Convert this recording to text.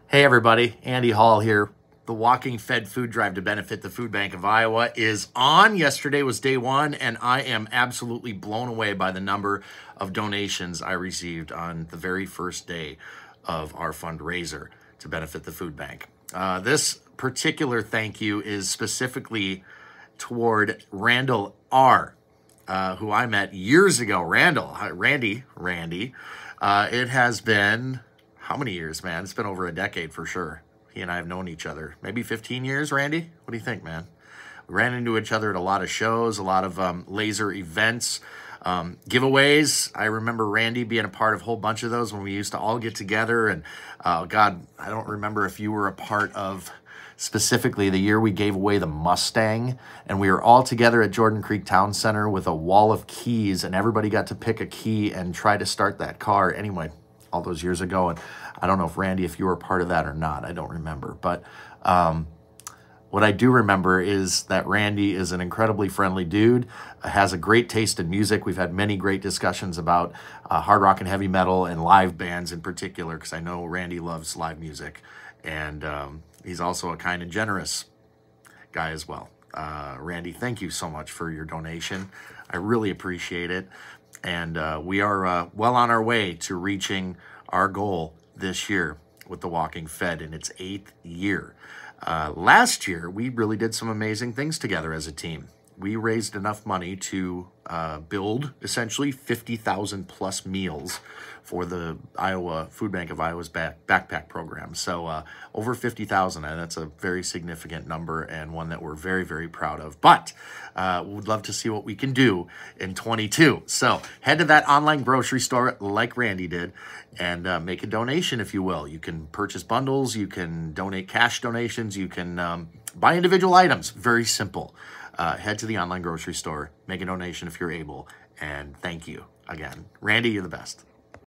Hey everybody, Andy Hall here. The Walking Fed Food Drive to benefit the Food Bank of Iowa is on. Yesterday was day one, and I am absolutely blown away by the number of donations I received on the very first day of our fundraiser to benefit the food bank. This particular thank you is specifically toward Randall R., who I met years ago. Randy. It has been, how many years, man? It's been over a decade for sure. He and I have known each other. Maybe 15 years, Randy? What do you think, man? We ran into each other at a lot of shows, a lot of laser events, giveaways. I remember Randy being a part of a whole bunch of those when we used to all get together. And God, I don't remember if you were a part of specifically the year we gave away the Mustang, and we were all together at Jordan Creek Town Center with a wall of keys, and everybody got to pick a key and try to start that car. Anyway, all those years ago, and I don't know if Randy, if you were a part of that or not, I don't remember. But what I do remember is that Randy is an incredibly friendly dude, has a great taste in music. We've had many great discussions about hard rock and heavy metal and live bands in particular, because I know Randy loves live music. And he's also a kind and generous guy as well. Randy, thank you so much for your donation. I really appreciate it. And we are well on our way to reaching our goal this year with the Walking Fed in its 8th year. Last year, we really did some amazing things together as a team. We raised enough money to build essentially 50,000 plus meals for the Iowa Food Bank of Iowa's backpack program. So over 50,000, and that's a very significant number and one that we're very, very proud of. But we'd love to see what we can do in 22. So head to that online grocery store like Randy did and make a donation, if you will. You can purchase bundles, you can donate cash donations, you can buy individual items. Very simple. Head to the online grocery store, make a donation if you're able, and thank you again. Randy, you're the best.